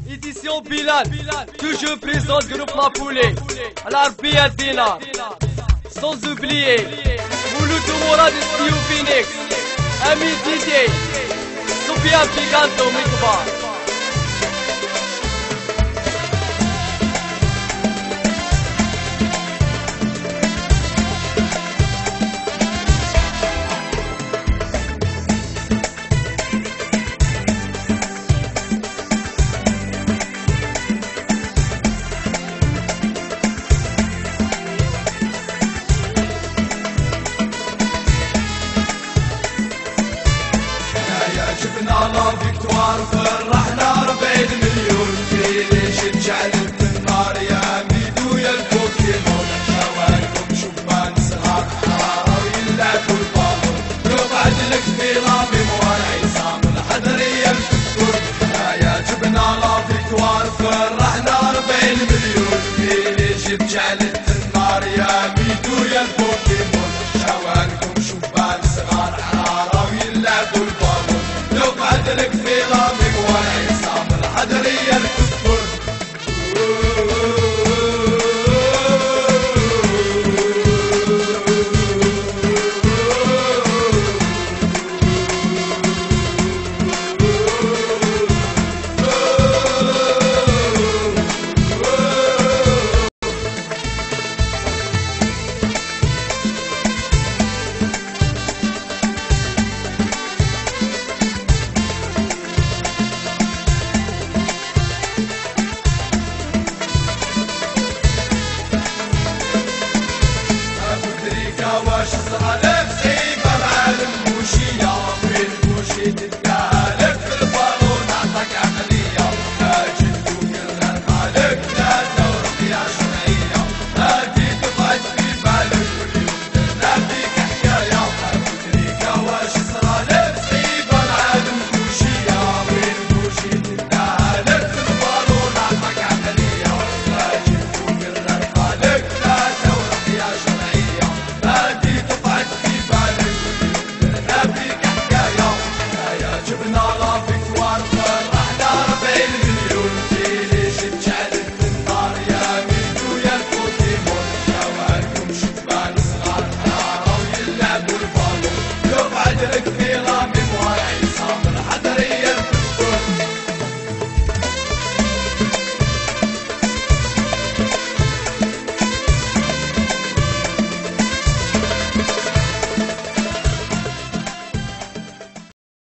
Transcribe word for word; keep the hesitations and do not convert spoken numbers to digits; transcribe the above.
Édition Bilal, toujours présent groupe La Poulet, à l'Arbia Dina, sans oublier Mouloud Mourad Studio Phoenix, Ami Didier, Sofiane Picanto Mikbar. جبنا لا فيكتوار فرحنا ربعين مليون في ليش تجعلت النار يا ميدو يا البوكيمون شوالكم شبان صغار حرارة ويلعبوا البالون يقعد لك في رامي مورا عصام الحضرية الفكور يا جبنا لا فيكتوار فرحنا ربعين مليون في ليش تجعلت النار يا ميدو يا البوكيمون شوالكم شبان صغار حرارة ويلعبوا البالون يقعد لك في رامي والعصام الحضرية الكفر واش صرا لك صعيبة مع الموشية في الموشي تتكالك في البالون عطاك عقلية اجد وكل خالك ثلاثة ورقية شرعية هادي تقعد في بالك واليوم درنا فيك حكاية أبو واش صرا لك صعيبة مع الموشية في الموشي تتكالك في البالون عطاك عقلية اجد وكل خالك ثلاثة ورقية شرعية هادي تقعد في بالك واليوم درنا فيك حكاية يا جبنا لا فيكتوار